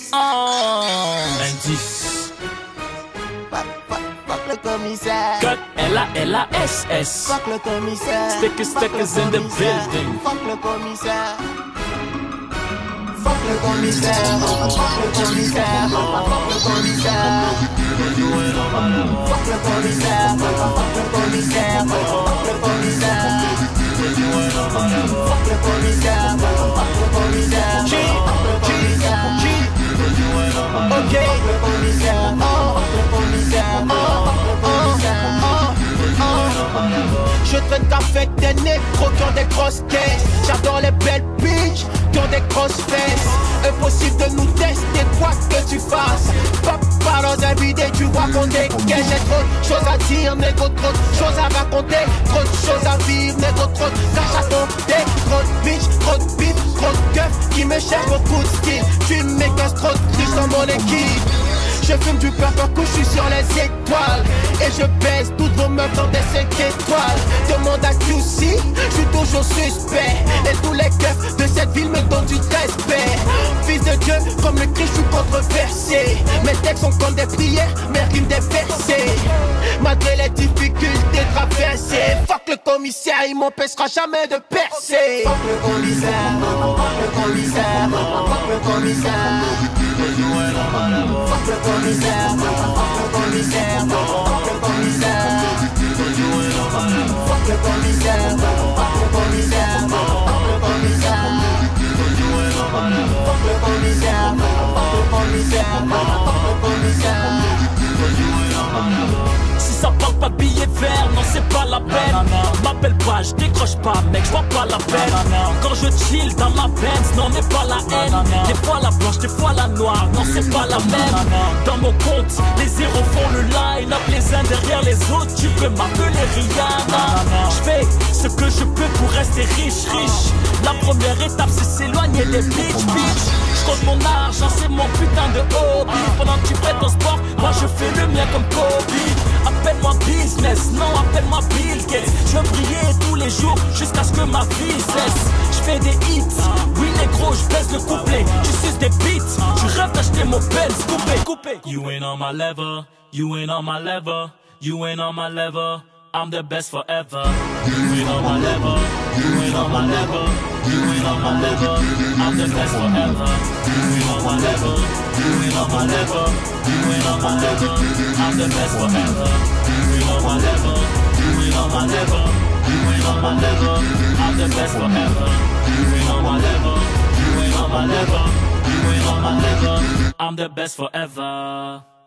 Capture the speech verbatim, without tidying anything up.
Oh. Indice. Fuck, fuck, fuck le commissaire. Cut L A L A S S. Fuck le commissaire. Stickers, stickers in the building. Fuck le commissaire. Fuck le commissaire. Fuck le commissaire. Fuck le commissaire. Fuck le commissaire. Fuck le commissaire. Fuck le commissaire. Fuck le commissaire. Fuck le commissaire. G, G, G. Ok. Fuck le commissaire. Fuck le commissaire. Fuck le commissaire. Je traîne qu'avec des négros qui ont des grosses caisses. J'adore les belles bitches qui ont des grosses fesses. Impossible de nous tester quoi que tu fasses. Papa dans un vidéo tu vois qu'on dégaine. J'ai trop de choses à dire, négo, trop de choses à raconter. Trop de choses à vivre, négo, trop de cash à compter. Trop de bitch, trop de bif, trop de keufs qui me cherchent beaucoup de style. Tu m'écasses trop de triches dans mon équipe. Je fume du purple coup, je suis sur les étoiles. Et je baisse toutes vos meufs dans des cinq étoiles. Demande à Q C, je suis toujours suspect. Et tous les keufs de cette ville me donnent du respect. Fils de Dieu, comme le Christ, je suis controversé. Mes textes sont comme des prières, mes rimes des versets. Malgré les difficultés traversées. Fuck le commissaire, il m'empêchera jamais de percer. Fuck le commissaire, fuck le commissaire, fuck le commissaire. Fuck le commissaire, fuck le commissaire, fuck le commissaire. Fuck le commissaire, fuck le commissaire, fuck le commissaire. Fuck le commissaire, fuck le commissaire, fuck le commissaire. Si ça parle pas de billets verts, non c'est pas la peine. M'appelle pas, je décroche pas mec, je vois pas la peine. Quand je chill dans ma Benz, non n'est pas la haine. Des fois la blanche, des fois la noire, non c'est pas la même. Dans mon compte, les zéros font le line-up, les uns derrière les autres, tu peux m'appeler Rihanna. Je fais ce que je peux pour rester riche, riche. La première étape c'est s'éloigner des bitch, bitch. Je compte mon argent, c'est mon putain de hobby. Pendant que tu fais ton sport, moi je fais le mien comme Kobe. Appelle-moi business, non appelle-moi Bill Gates. Je veux briller tous les jours jusqu'à ce que ma vie cesse. Je fais des hits, oui négro, je baisse le couplet. Tu suces des beats, tu rêves d'acheter mon Benz coupé, coupé. You ain't on my level, you ain't on my level, you ain't on my level. I'm the best forever. You ain't on my level, you ain't on my level, you ain't on my level. I'm the best forever. You ain't on my level, you ain't on my level, you ain't on my level. I'm the best forever. You ain't on my level, you ain't on my level, you ain't on my level. I'm the best forever. You ain't on my level, you ain't on my level, you ain't on my level. I'm the best forever.